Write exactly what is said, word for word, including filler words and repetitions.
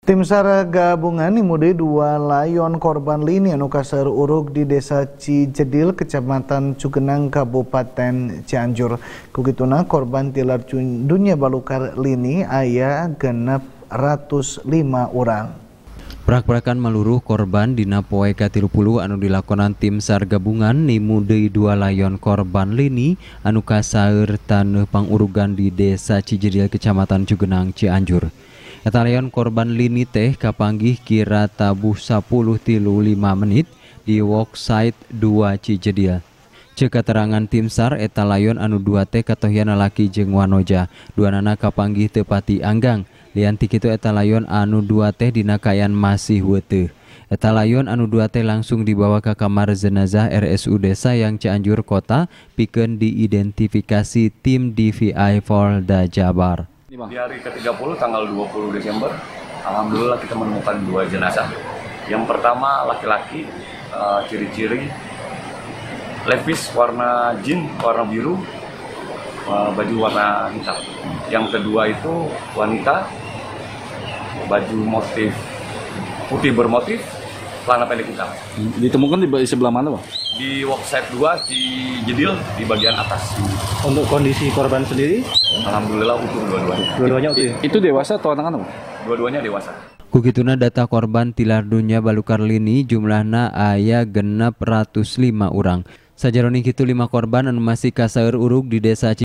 Tim SAR gabungan nimudi dua layon korban lini anu kasar urug di Desa Cijedil, Kecamatan Cugenang, Kabupaten Cianjur. Kugituna korban tilar dunya balukar lini aya genep ratus lima orang. Prak-prakan maluruh korban dina poe katilu puluh anu dilakonan tim SAR gabungan nimudi dua layon korban lini anu kasaeur taneuh pangurugan di Desa Cijedil, Kecamatan Cugenang, Cianjur. Eta layon korban lini teh kapanggih kira tabuh sepuluh tilu lima menit di worksite dua Cijedil. Ceuk keterangan tim SAR eta layon anu dua teh katohian lalaki jeung wanoja. Duanana kapanggih teu pati anggang. Lian ti kitu eta layon anu dua teh dina kaayaan masih weuteuh. Eta layon anu dua teh langsung dibawa ke kamar jenazah R S U D Sayang Cianjur Kota pikeun diidentifikasi tim D V I Polda Jabar. Di hari ke tiga puluh tanggal dua puluh Desember, alhamdulillah kita menemukan dua jenazah. Yang pertama laki-laki, uh, ciri-ciri levis warna jeans warna biru, uh, baju warna hitam. Yang kedua itu wanita, baju motif putih bermotif, celana pendek hitam. Ditemukan di sebelah mana, Bang? Di worksite dua di Jedil di bagian atas. Untuk kondisi korban sendiri, alhamdulillah utuh dua-duanya. Dua-duanya utuh. Itu dewasa atau anak-anak? Dua-duanya dewasa. Kugituna data korban tilar dunya balukar lini jumlahna aya genep ratus lima urang. Sajaroni kitu lima korban anu masih kasaeur urug di Desa